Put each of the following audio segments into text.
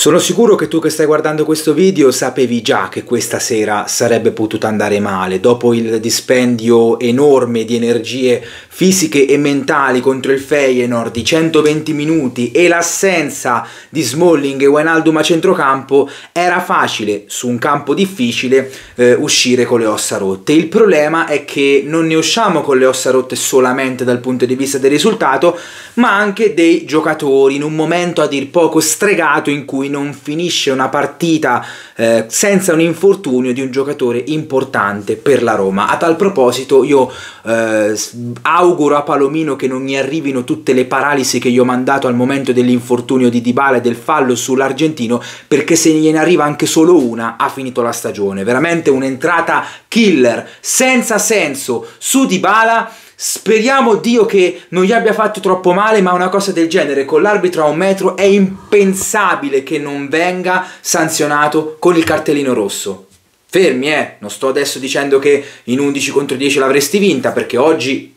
Sono sicuro che tu che stai guardando questo video sapevi già che questa sera sarebbe potuta andare male, dopo il dispendio enorme di energie fisiche e mentali contro il Feyenoord di 120 minuti e l'assenza di Smalling e Wijnaldum a centrocampo. Era facile, su un campo difficile, uscire con le ossa rotte. Il problema è che non ne usciamo con le ossa rotte solamente dal punto di vista del risultato, ma anche dei giocatori, in un momento a dir poco stregato in cui non finisce una partita senza un infortunio di un giocatore importante per la Roma. A tal proposito io auguro a Palomino che non gli arrivino tutte le paralisi che gli ho mandato al momento dell'infortunio di Dybala e del fallo sull'argentino, perché se gliene arriva anche solo una ha finito la stagione. Veramente un'entrata killer senza senso su Dybala. Speriamo Dio che non gli abbia fatto troppo male, ma una cosa del genere con l'arbitro a un metro è impensabile che non venga sanzionato con il cartellino rosso. Fermi, non sto adesso dicendo che in 11 contro 10 l'avresti vinta, perché oggi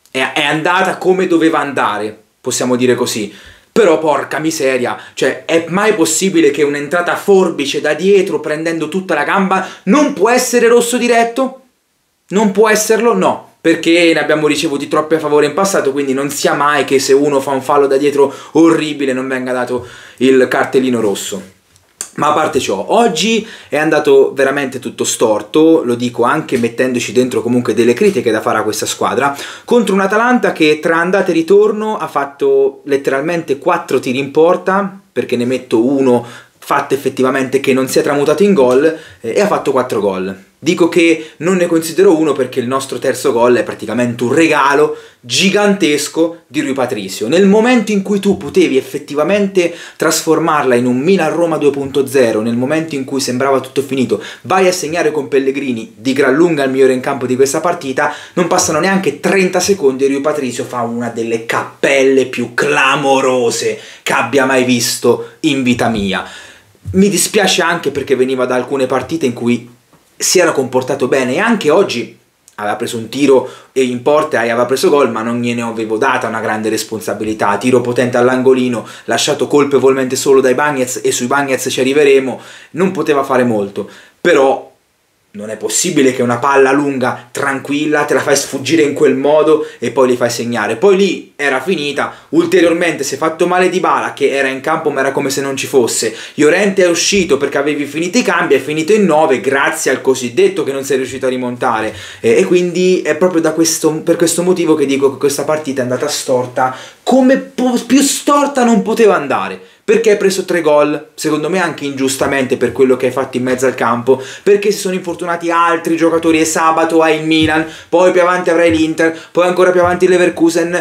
è andata come doveva andare, possiamo dire così. Però porca miseria, cioè è mai possibile che un'entrata forbice da dietro prendendo tutta la gamba non può essere rosso diretto? Non può esserlo? No. Perché ne abbiamo ricevuti troppi a favore in passato, quindi non sia mai che se uno fa un fallo da dietro orribile non venga dato il cartellino rosso. Ma a parte ciò, oggi è andato veramente tutto storto, lo dico anche mettendoci dentro comunque delle critiche da fare a questa squadra, contro un Atalanta che tra andata e ritorno ha fatto letteralmente 4 tiri in porta, perché ne metto uno fatto effettivamente che non si è tramutato in gol, e ha fatto 4 gol. Dico che non ne considero uno perché il nostro terzo gol è praticamente un regalo gigantesco di Rui Patricio. Nel momento in cui tu potevi effettivamente trasformarla in un Milan-Roma 2.0, nel momento in cui sembrava tutto finito, vai a segnare con Pellegrini, di gran lunga il migliore in campo di questa partita, non passano neanche 30 secondi e Rui Patricio fa una delle cappelle più clamorose che abbia mai visto in vita mia. Mi dispiace anche perché veniva da alcune partite in cui si era comportato bene, e anche oggi aveva preso un tiro e in porta e aveva preso gol, ma non gliene avevo data una grande responsabilità. Tiro potente all'angolino, lasciato colpevolmente solo dai Bagnez, e sui Bagnez ci arriveremo, non poteva fare molto. Però non è possibile che una palla lunga, tranquilla, te la fai sfuggire in quel modo e poi li fai segnare. Poi lì era finita, ulteriormente si è fatto male Dybala, che era in campo ma era come se non ci fosse. Llorente è uscito perché avevi finito i cambi, è finito in 9 grazie al cosiddetto che non sei riuscito a rimontare, e quindi è proprio per questo motivo che dico che questa partita è andata storta come più storta non poteva andare. Perché hai preso 3 gol, secondo me anche ingiustamente per quello che hai fatto in mezzo al campo, perché si sono infortunati altri giocatori e sabato hai il Milan, poi più avanti avrai l'Inter, poi ancora più avanti il Leverkusen.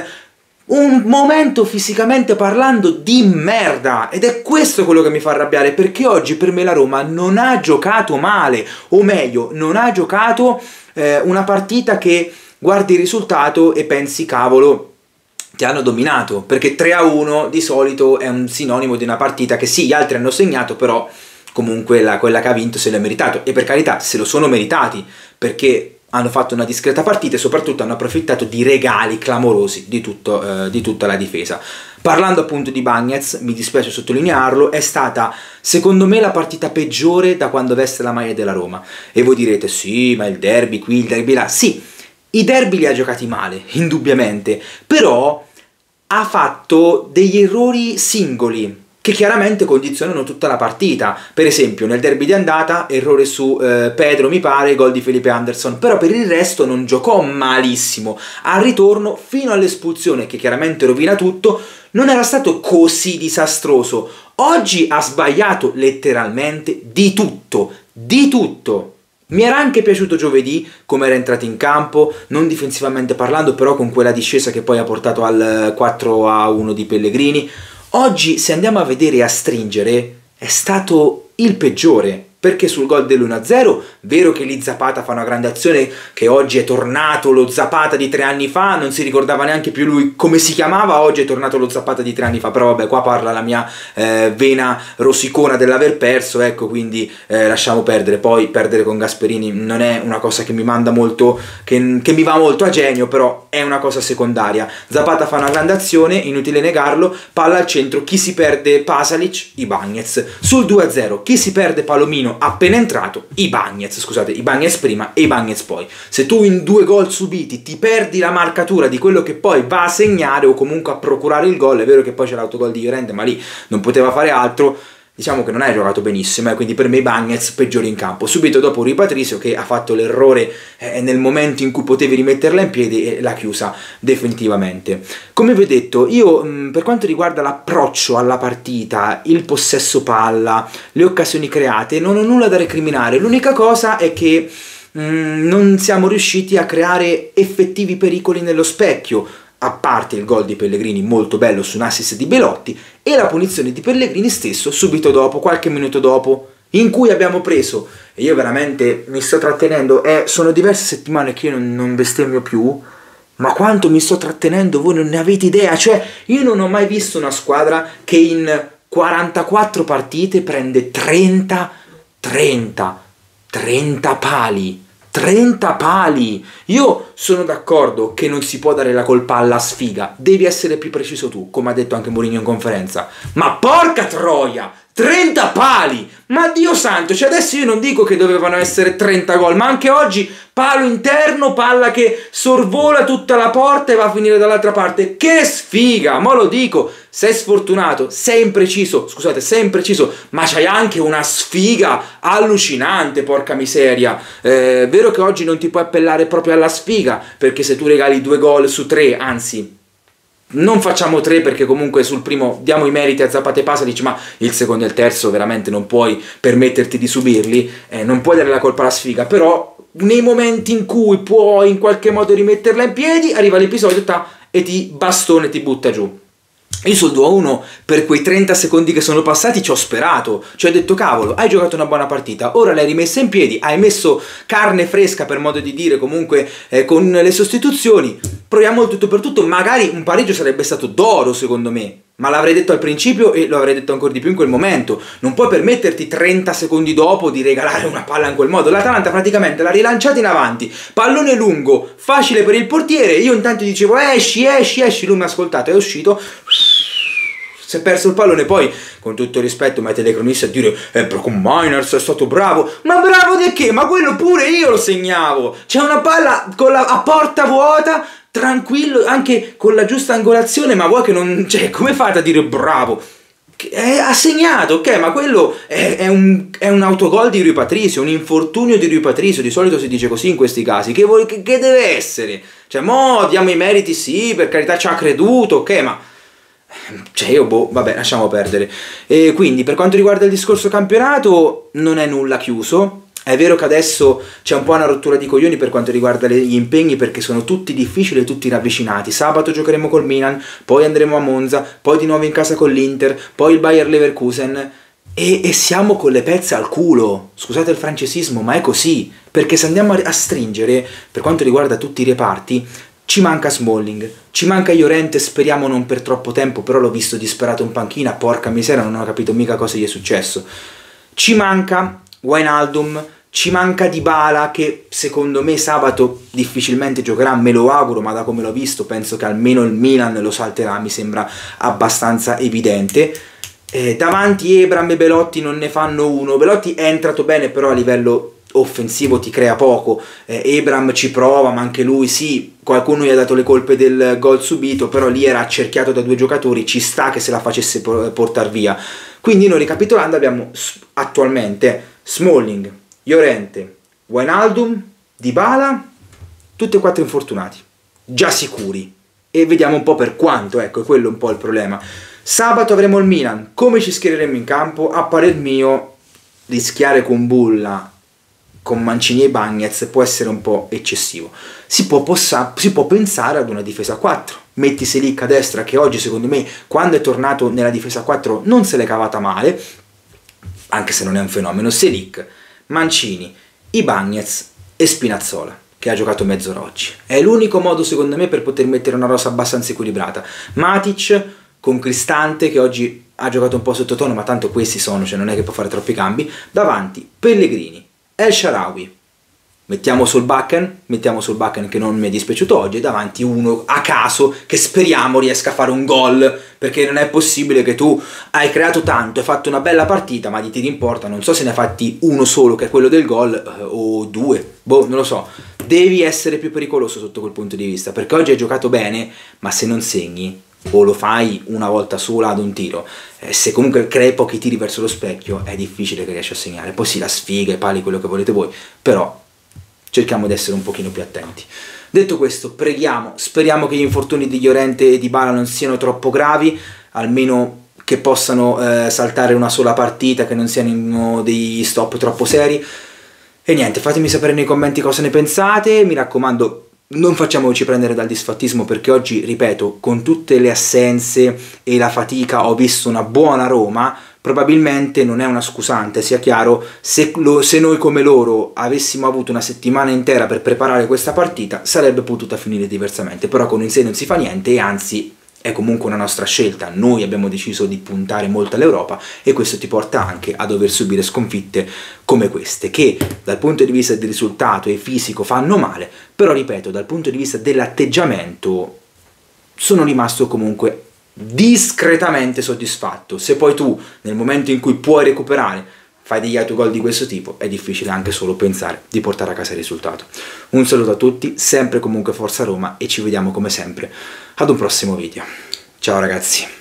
Un momento fisicamente parlando di merda, ed è questo quello che mi fa arrabbiare, perché oggi per me la Roma non ha giocato male, o meglio, non ha giocato una partita che guardi il risultato e pensi cavolo, ti hanno dominato, perché 3-1 di solito è un sinonimo di una partita che sì, gli altri hanno segnato, però comunque quella che ha vinto se l'è meritato, e per carità se lo sono meritati, perché hanno fatto una discreta partita e soprattutto hanno approfittato di regali clamorosi di tutta la difesa. Parlando appunto di Bagnez, mi dispiace sottolinearlo, è stata secondo me la partita peggiore da quando veste la maglia della Roma. E voi direte sì, ma il derby qui, il derby là, sì, i derby li ha giocati male, indubbiamente, però ha fatto degli errori singoli che chiaramente condizionano tutta la partita. Per esempio nel derby di andata errore su Pedro, mi pare, gol di Felipe Anderson, però per il resto non giocò malissimo. Al ritorno, fino all'espulsione che chiaramente rovina tutto, non era stato così disastroso. Oggi ha sbagliato letteralmente di tutto, di tutto. Mi era anche piaciuto giovedì come era entrato in campo, non difensivamente parlando, però con quella discesa che poi ha portato al 4-1 di Pellegrini. Oggi, se andiamo a vedere e a stringere, è stato il peggiore. perché sul gol dell'1-0, vero che lì Zapata fa una grande azione, che oggi è tornato lo Zapata di 3 anni fa, non si ricordava neanche più lui come si chiamava, oggi è tornato lo Zapata di 3 anni fa, però vabbè, qua parla la mia vena rosicona dell'aver perso, ecco, quindi lasciamo perdere. Poi perdere con Gasperini non è una cosa che mi manda molto, che mi va molto a genio, però è una cosa secondaria. Zapata fa una grande azione, inutile negarlo, palla al centro, chi si perde? Pasalic, Ibañez. Sul 2-0, chi si perde? Palomino appena entrato, Ibañez, scusate, Ibañez prima e Ibañez poi. Se tu in 2 gol subiti ti perdi la marcatura di quello che poi va a segnare o comunque a procurare il gol, è vero che poi c'è l'autogol di Llorente, ma lì non poteva fare altro, diciamo che non hai giocato benissimo, quindi per me Ibañez peggiore in campo. Subito dopo Rui Patricio, che ha fatto l'errore nel momento in cui potevi rimetterla in piedi e l'ha chiusa definitivamente. Come vi ho detto, io per quanto riguarda l'approccio alla partita, il possesso palla, le occasioni create, non ho nulla da recriminare. L'unica cosa è che non siamo riusciti a creare effettivi pericoli nello specchio, a parte il gol di Pellegrini molto bello su un assist di Belotti e la punizione di Pellegrini stesso subito dopo, qualche minuto dopo, in cui abbiamo preso, e io veramente mi sto trattenendo, sono diverse settimane che io non bestemmio più, ma quanto mi sto trattenendo voi non ne avete idea. Cioè, io non ho mai visto una squadra che in 44 partite prende 30 pali. 30 pali! Io sono d'accordo che non si può dare la colpa alla sfiga, devi essere più preciso tu, come ha detto anche Mourinho in conferenza. Ma porca troia! 30 pali! Ma Dio santo, cioè adesso io non dico che dovevano essere 30 gol, ma anche oggi palo interno, palla che sorvola tutta la porta e va a finire dall'altra parte. Che sfiga! Ma lo dico, sei sfortunato, sei impreciso, scusate, sei impreciso, ma c'hai anche una sfiga allucinante, porca miseria. Vero che oggi non ti puoi appellare proprio alla sfiga, perché se tu regali 2 gol su 3, anzi non facciamo 3 perché comunque sul primo diamo i meriti a Zapata e Pasalic, ma il secondo e il terzo veramente non puoi permetterti di subirli, non puoi dare la colpa alla sfiga, però nei momenti in cui puoi in qualche modo rimetterla in piedi arriva l'episodio e ti bastone, ti butta giù. Io sul 2-1 per quei 30 secondi che sono passati ci ho sperato, cioè ho detto cavolo, hai giocato una buona partita, ora l'hai rimessa in piedi, hai messo carne fresca per modo di dire comunque con le sostituzioni, proviamo il tutto per tutto, magari un pareggio sarebbe stato d'oro secondo me, ma l'avrei detto al principio e lo avrei detto ancora di più in quel momento. Non puoi permetterti 30 secondi dopo di regalare una palla in quel modo. L'Atalanta praticamente l'ha rilanciata in avanti, pallone lungo, facile per il portiere, io intanto dicevo esci, lui mi ha ascoltato, è uscito, si è perso il pallone. Poi con tutto il rispetto ma ai telecronisti a dire Brock Miners è stato bravo, ma bravo di che? Ma quello pure io lo segnavo, c'è una palla a porta vuota, tranquillo, anche con la giusta angolazione, ma vuoi che non, cioè, come fate a dire bravo? Ha segnato, ok, ma quello è un autogol di Rui Patricio, un infortunio di Rui Patricio, di solito si dice così in questi casi, che deve essere? Cioè, mo diamo i meriti, sì, per carità ci ha creduto, ok, ma cioè io vabbè, lasciamo perdere. E quindi per quanto riguarda il discorso campionato non è nulla chiuso. È vero che adesso c'è un po' una rottura di coglioni per quanto riguarda gli impegni, perché sono tutti difficili e tutti ravvicinati. Sabato giocheremo col Milan, poi andremo a Monza, poi di nuovo in casa con l'Inter, poi il Bayer Leverkusen e siamo con le pezze al culo. Scusate il francesismo, ma è così, perché se andiamo a stringere per quanto riguarda tutti i reparti, ci manca Smalling, ci manca Llorente, speriamo non per troppo tempo, però l'ho visto disperato in panchina, porca miseria, non ho capito mica cosa gli è successo. Ci manca Wijnaldum, ci manca Dybala, che secondo me sabato difficilmente giocherà, me lo auguro, ma da come l'ho visto penso che almeno il Milan lo salterà, mi sembra abbastanza evidente. Davanti Ebram e Belotti non ne fanno uno. Belotti è entrato bene, però a livello offensivo ti crea poco. Ebram ci prova, ma anche lui sì, qualcuno gli ha dato le colpe del gol subito, però lì era accerchiato da 2 giocatori, ci sta che se la facesse portare via. Quindi noi, ricapitolando, abbiamo attualmente Smalling, Llorente, Wijnaldum, Dybala, tutti e 4 infortunati, già sicuri, e vediamo un po' per quanto, ecco, è quello un po' il problema. Sabato avremo il Milan, come ci schiereremo in campo? A parer mio rischiare con Bulla, con Mancini e Bagnez può essere un po' eccessivo. Si può pensare ad una difesa a 4, metti Selic a destra, che oggi secondo me quando è tornato nella difesa a 4 non se l'è cavata male, anche se non è un fenomeno, Selic, Mancini, Ibañez e Spinazzola, che ha giocato mezz'ora oggi. È l'unico modo secondo me per poter mettere una rosa abbastanza equilibrata. Matic con Cristante, che oggi ha giocato un po' sottotono, ma tanto questi sono, cioè non è che può fare troppi cambi. Davanti Pellegrini, El Shaarawy, mettiamo sul Bakken che non mi è dispiaciuto oggi, e davanti uno a caso che speriamo riesca a fare un gol, perché non è possibile che tu hai creato tanto, hai fatto una bella partita, ma di tiri in porta non so se ne hai fatti uno solo, che è quello del gol, o due, boh, non lo so. Devi essere più pericoloso sotto quel punto di vista, perché oggi hai giocato bene, ma se non segni o lo fai una volta sola ad un tiro, se comunque crei pochi tiri verso lo specchio è difficile che riesci a segnare. Poi sì, la sfiga, i pali, quello che volete voi, però cerchiamo di essere un pochino più attenti. Detto questo, preghiamo, speriamo che gli infortuni di Llorente e Dybala non siano troppo gravi, almeno che possano saltare una sola partita, che non siano dei stop troppo seri. E niente, fatemi sapere nei commenti cosa ne pensate, mi raccomando non facciamoci prendere dal disfattismo, perché oggi, ripeto, con tutte le assenze e la fatica ho visto una buona Roma. Probabilmente non è una scusante, sia chiaro, se noi come loro avessimo avuto una settimana intera per preparare questa partita sarebbe potuta finire diversamente, però con il 6 non si fa niente, e anzi è comunque una nostra scelta. Noi abbiamo deciso di puntare molto all'Europa, e questo ti porta anche a dover subire sconfitte come queste, che dal punto di vista del risultato e fisico fanno male, però ripeto, dal punto di vista dell'atteggiamento sono rimasto comunque discretamente soddisfatto. Se poi tu nel momento in cui puoi recuperare fai degli autogol di questo tipo, è difficile anche solo pensare di portare a casa il risultato. Un saluto a tutti, sempre comunque Forza Roma, e ci vediamo come sempre ad un prossimo video. Ciao ragazzi!